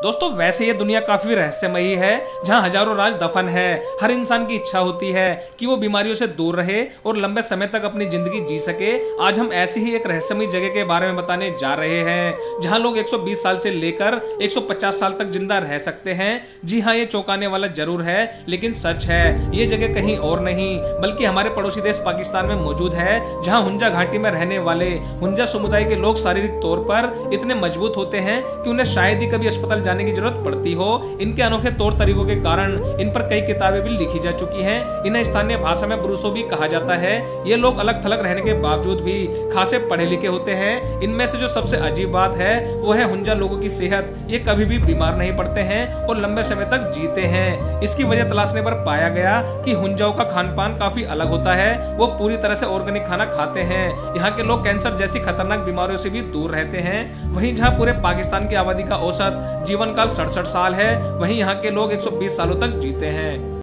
दोस्तों वैसे ये दुनिया काफी रहस्यमयी है, जहां हजारों राज दफन है। हर इंसान की इच्छा होती है कि वो बीमारियों से दूर रहे और लंबे समय तक अपनी जिंदगी जी सके। आज हम ऐसी ही एक रहस्यमयी जगह के बारे में बताने जा रहे हैं, जहां लोग 120 साल से लेकर 150 साल तक जिंदा रह सकते हैं। जी हाँ, ये चौंकाने वाला जरूर है, लेकिन सच है। ये जगह कहीं और नहीं बल्कि हमारे पड़ोसी देश पाकिस्तान में मौजूद है, जहां हुंजा घाटी में रहने वाले हुंजा समुदाय के लोग शारीरिक तौर पर इतने मजबूत होते हैं कि उन्हें शायद ही कभी अस्पताल जाने की जरूरत पड़ती हो। इनके अनोखे तौर तरीकों के कारण इन पर कई किताबें भी लिखी जा चुकी हैं। इन्हें स्थानीय भाषा में ब्रूसो भी कहा जाता है। ये लोग अलग थलग रहने के बावजूद भी खासे पढ़े लिखे होते हैं। इनमें से जो सबसे अजीब बात है वो है हुंजा लोगों की सेहत। ये कभी भी बीमार नहीं पड़ते हैं और लंबे समय तक जीते हैं। इसकी वजह तलाशने पर पाया गया कि हुंजाओं का खान पान काफी अलग होता है। वो पूरी तरह से ऑर्गेनिक खाना खाते हैं। यहाँ के लोग कैंसर जैसी खतरनाक बीमारियों से भी दूर रहते हैं। वहीं जहाँ पूरे पाकिस्तान की आबादी का औसत जीवन काल 67 साल है, वहीं यहाँ के लोग 120 सालों तक जीते हैं।